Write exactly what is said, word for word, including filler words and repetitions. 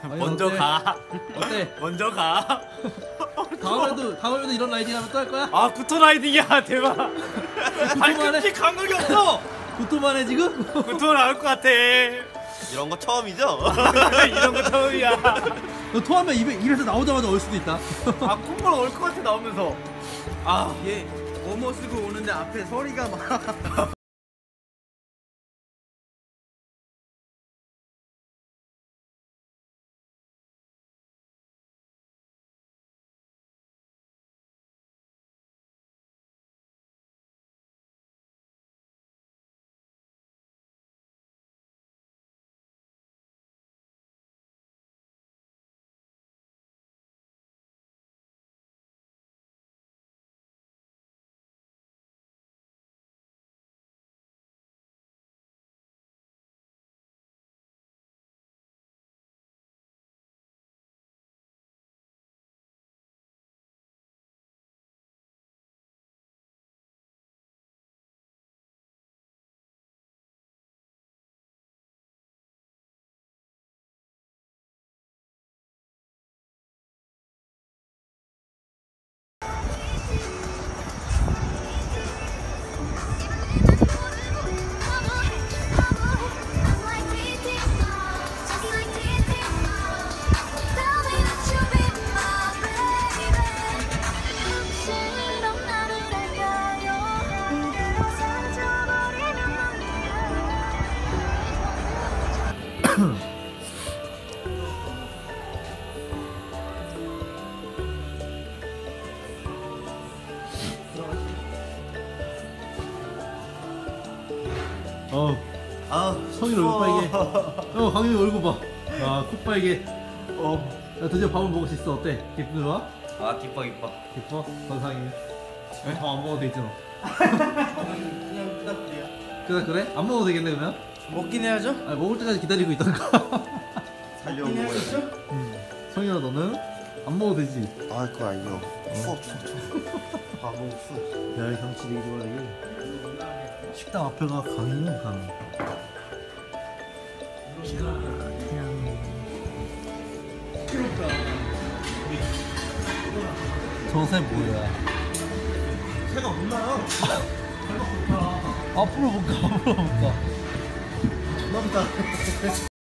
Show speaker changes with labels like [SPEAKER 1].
[SPEAKER 1] 아니,
[SPEAKER 2] 먼저
[SPEAKER 1] 어때?
[SPEAKER 2] 가.
[SPEAKER 1] 어때?
[SPEAKER 2] 먼저 가.
[SPEAKER 1] 다음에도 다음에도 이런 라이딩 하면 또 할 거야?
[SPEAKER 2] 아 구토 라이딩이야 대박. 발끝이 감각이 없어.
[SPEAKER 1] 구토만 해 지금?
[SPEAKER 2] 구토 나올 것 같아.
[SPEAKER 3] 이런 거 처음이죠?
[SPEAKER 2] 이런 거 처음이야.
[SPEAKER 1] 너 토하면 입에 입에서 나오자마자 올 수도 있다.
[SPEAKER 2] 아 콧물 올 것 같아 나오면서. 아
[SPEAKER 4] 얘 어머 쓰고 오는데 앞에 소리가 막
[SPEAKER 1] 어,
[SPEAKER 3] 아
[SPEAKER 1] 성인 얼굴 빨개. 어, 강민이 얼굴 봐. 아, 콧 빨개.
[SPEAKER 3] 어.
[SPEAKER 1] 야, 드디어 밥을 먹을 수 있어. 어때? 기분 좋아?
[SPEAKER 3] 아 기뻐 기뻐.
[SPEAKER 1] 기뻐? 건상이. 밥안 먹어도 되잖아.
[SPEAKER 4] 그냥 부탁드려요.
[SPEAKER 1] 그래 그래? 안 먹어도 되겠네 그러면?
[SPEAKER 4] 먹긴 해야죠.
[SPEAKER 1] 아, 먹을 때까지 기다리고 있던가.
[SPEAKER 3] 살려고
[SPEAKER 4] 먹긴
[SPEAKER 3] 해야
[SPEAKER 4] 해야겠죠.
[SPEAKER 1] 음. 성인아 너는 안 먹어도 되지.
[SPEAKER 3] 아 그거 아니요. 추워 추워 추워. 아 너무 추워.
[SPEAKER 1] 야, 이 경치 되게 좋아 이게. 식당 앞에가 강이네 강. 저새 뭐야?
[SPEAKER 3] 새가 못 나요.
[SPEAKER 1] 앞으로 볼까? 앞으로 볼까?
[SPEAKER 3] 존나